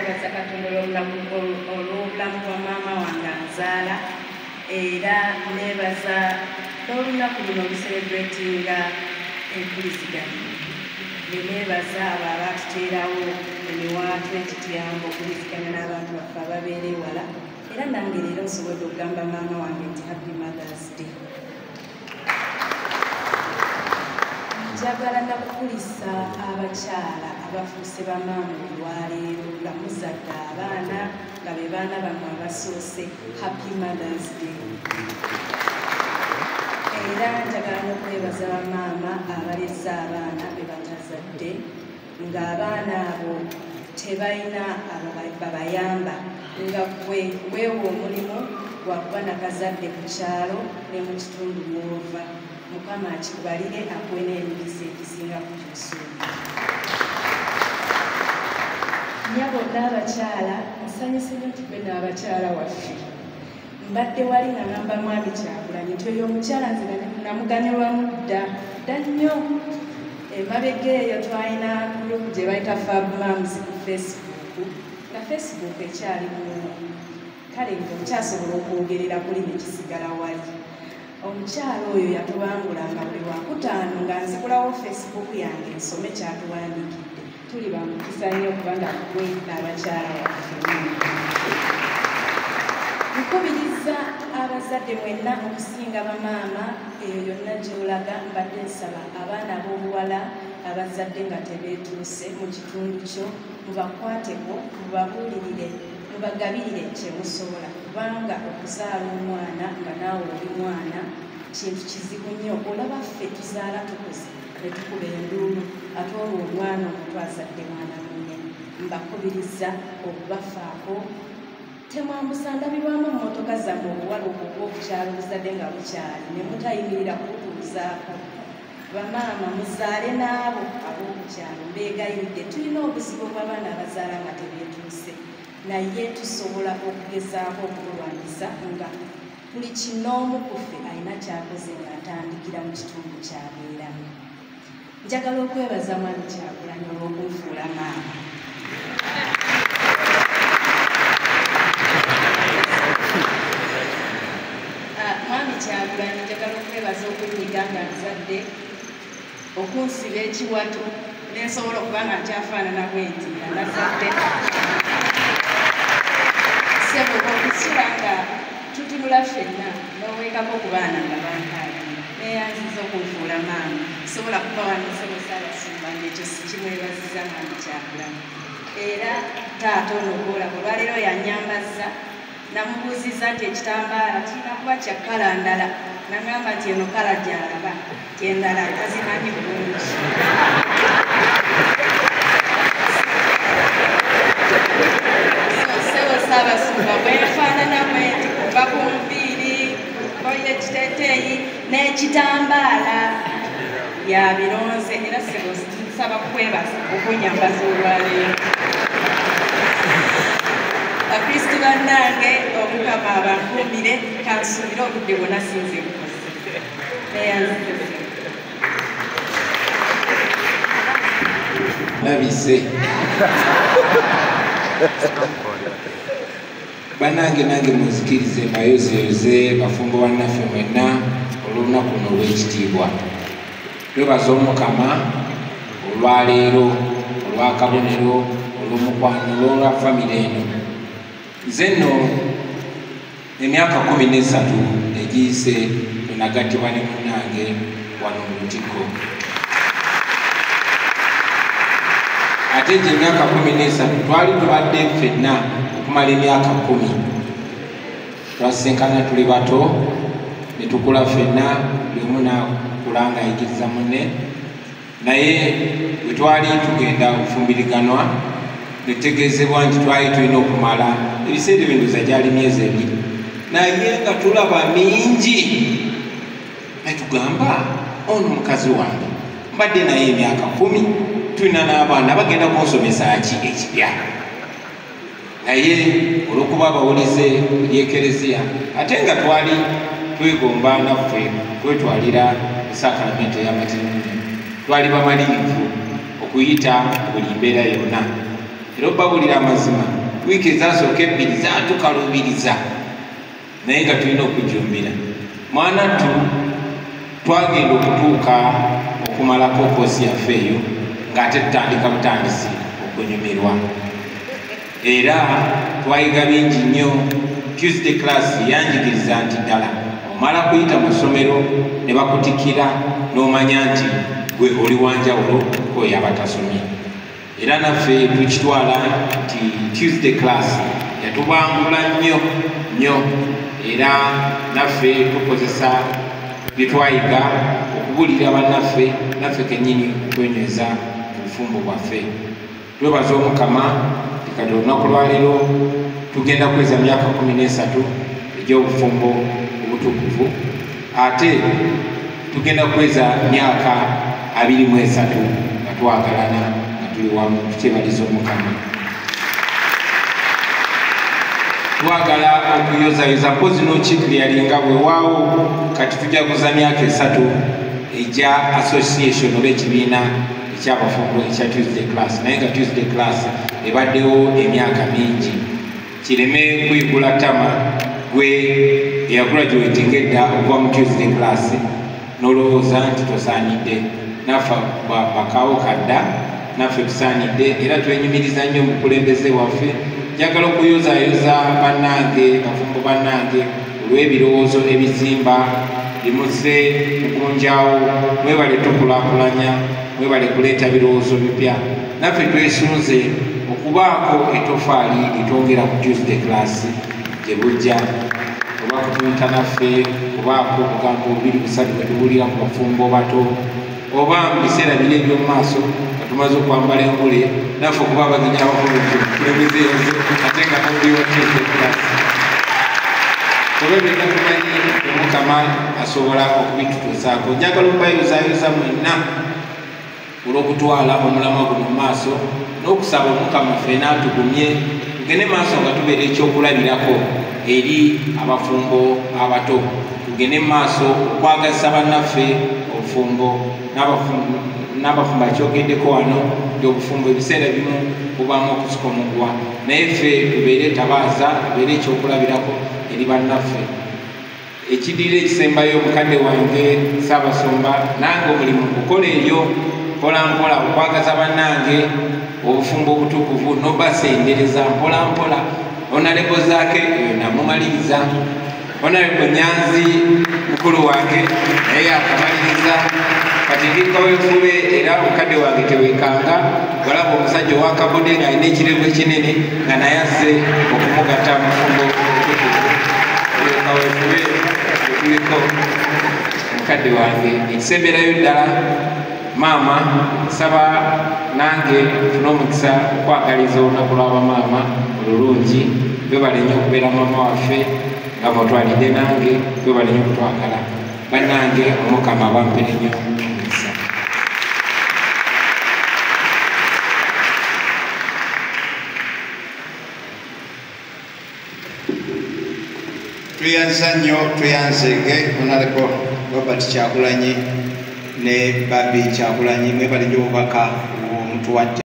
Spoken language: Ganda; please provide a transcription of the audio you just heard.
nebaza Katonda olw'obulamu bwa maama wange anzaala era nebaza n'olunaku luno oluserebratinga empuliziganya nebaza abo abatuteerawo emiwaatu ekituyamba okuliziganya n'abantu baffe ababeera ewala era nange leero nsobodde okugamba maama wange nti happy Mother's Day. Njagala nakukulisa abakyala abafuuse bamaama olwaleero nga muzadde abaana nga be baana bammwe abasoose happy Mother's Day. Era njagala n'okwebaza bamaama abaleza abaana be batazadde ng'abaana abo tebalina babayamba nga weewa omulimu gwakuba nakazadde ku kyalo ne mu kitundu mwova. Mukama akikubalire akuwe n'emikisa egisinga ku ky'osuubira. Nnyabo n'abakyala nsanyuse nnyo nti ffe n'abakyala waffe mbadde wali nga ngamba Mwami Kyagulanyi nti oyo omukyala nze namuganyulwamu dda nnyo. Emabega eyo twalina gulupu gye bayita Fab Moms ku Facebook nga Facebook ekyali muno kale ng'okyasobola okwogerera kuli ne kisigala wali. Omukyala oyo yatubangulanga buli Lwakutaano nga nzigulawo Facebook yange nsome kyatuwandiikidde. Tuli bamukisa nnyo kubanga tukwenda abakyala waffe. Nkubiriza abazadde mwenna okusinga bamaama eyo yonna gy'olaga mbadde nsaba abaana ab'obuwala abazadde nga tebeetuuse mu kitundu kyo mubakwateko mubabuulirire mubagabirire kyemusobola kubanga okuzaala omwana nga naawe oli mwana kintu kizibu nnyo. Olaba ffe tuzaala tukuze ne tukuba enduulu ate olwo omwana omuto azadde mwana munne. Mbakubiriza okubafaako temwambusa ndabirwamu mmotoka zammwe obuwala obwo bw'okukyala obuzadde nga bukyali ne mutayimirira kubutuuzaako. Bamaama muzaale n'abo ab'okukyalo mbeegayiridde. Tulina obuzibu bw'abaana abazaala nga tebeetuuse naye tusobola okugezaako okulwanyisa nga buli kinoomu ku ffe alina kyakoze ng'atandikira mu kitundu kyabeeramu. Njagala okwebaza Mwami Kyagulanyi olw'okunfuula maama. Mwami Kyagulanyi njagala okwebaza okunyiga nga nzadde okunsiba ekiwato nensobola okuba nga nkyafaanana bwenti nga nazadde sebo okusula nga tutunula ffenna n'oweekako ku baana nga bankaaga neyanziza okunfuula maama sobola kuba wanisebo Ssaabasumba ng'ekyo sikimwebaziza Mwami Kyagulanyi. Era taata ono gwolaba olwaleero yannyambazza namubuuziza nti ekitambaala kirina kuba kya kkala ndala nagamba nti eno kkala gy'alaba tyendala tazimanyi bulungi. Ssebo Ssaabasumba bwefaanana bwenti kuva ku nviiri koye ekiteeteeyi n'ekitambaala yabironze era ssebo nsaba kukwebaza okunyambaza olwaleero. Bakristu bannange Omukama abankuumire kansuubire obudde bwonna sinze bukozi. Nabise bannange nange muzikirize mayozeyoze bafumbo bannaffe mwenna olw'olunaku luno olw'ekitiibwa. Twebaza Omukama olwaleero olw'akabonero olw'omukwano olw'olwa famire eno. Nze nno emyaka 13 egiyise tunagattibwa ne munnange wano mu Lutikko. Ate gye emyaka 13 twali tubadde ffenna okumala emyaka 10. Twasinkana tuli bato ne tukula ffenna buli omu n'akula ng'ayigiriza munne naye bwe twali tugenda okufumbiriganwa netegeezebwa nti twali tulina okumala ebiseera ebinduza gyali myezi 2 naye nga tulaba mingi netugamba ono mukazi wange mbadde naye emyaka 10 tulina n'abaana bagenda kunsomesa ki ekipya naye olw'okuba abawulize eri ekereziya ate nga twali twegomba naffe kwetwalira esakalamento y'amatirungi twali bamalirivu okuyita buli mbeera yonna era obabulira amazima wiiki ezasooka ebbiri zatukalubiriza naye nga tulina okujumbira mwanattu twagenda okutuuka okumalako koosi yaffe eyo ng'ate tutandika butandisi okunyumirwa era twayiga bingi nnyo. Tuesday class yanjigiriza nti ddala omala kuyita mu ssomero ne bakutikira n'omanya nti gwe oli wanjawulo k'oyo abatasomye. Era naffe tukitwala nti Tuesday class yatubangula nnyo era naffe tukozesa bye twayiga okubuulira bannaffe naffe kennyini okwenyweza obufumbo bwaffe. Twebaza Omukama kati olunaku lwaleero tugenda kweza myaka 13 egy'obufumbo obutukuvu ate tugenda kweza myaka 23 nga twagalana nga tuli wamu tukyebaliza Omukama. Twagala okuyozayoza pozi n'okikiriyalinga bwewaawo kati tujaguza myaka 3 egya association oba ekibiina ekyabafumbo ekya Tuesday class naye nga Tuesday class ebaddewo emyaka mingi kireme kuyigula tama gwe eyagraduatinga edda okuva mu Tuesday class n'olowooza nti tosaanidde naffe bakaawo kadda naffe tusaanidde era twenyumiriza nnyo mu bukulembeze waffe. Njagala okuyozayoza bannange bafumbo bannange olw'ebirowoozo ebizimba bimuze mukunjaawo mwebale tukulaakulanya mwebale kuleeta birowoozo bipya naffe twesunze okubaako etofaali litwongera ku Tuesday class gye bujja oba kutuyita naffe kubaako obugambo 2-3 bwe tubuulira ku bafumbo bato oba mu biseera biri eby'omu maaso nga tumaze okwambala engule naffe okuba abagenyi abakulembeze ate nga tubuliwo Tuesday class olwo byonna tumanyi Omukama asobola okubitutuusaako. Njagala okubayozaayoza mwenna olw'okutwala omulamwa guno mu maaso n'okusaba Omukama ffenna atugumye tugende maaso nga tubeera ekyokulabirako eri abafumbo abato. Tugende maaso okwagazisa bannaffe obufumbo n'abafumbo akyogeddeko wano nti obufumbo ebiseera bimu bubaamu okusika omuguwa naye ffe tubeere tabaaza tubeere ekyokulabirako eri bannaffe. Ekiddira ekisembayo mukadde wange Ssaabasumba nange omulimu gukola eyo mpolampola okwagaza bannange obufumbo obutukuvu n'obasendereza mpolampola. Onalebo zaake namumaliriza Onalebo Nyanzi mukulu wange naye akamaliriza kati ndi kaweefube era omukadde wange tewekanga walaba omusajja owakabode ng'alina ekirevu ekinene nga naye azze okumugatta mufumbo obutukuvu kaweefube etuliko omukadde wange ekisemberayo ddala maama nsaba nange tuna omukisa okwagaliza olunaku lw'abamaama olulungi twebale nnyo okubeera maama waffe nga mutwalidde nange twebale nnyo okutwagala bannange Omukama bampere nnyo omukisa. Tuyanza nnyo tuyanzege Honorable Robert Kyagulanyi ne Babi Kyagulanyi mwebale nnyo obubaka omutuwadde.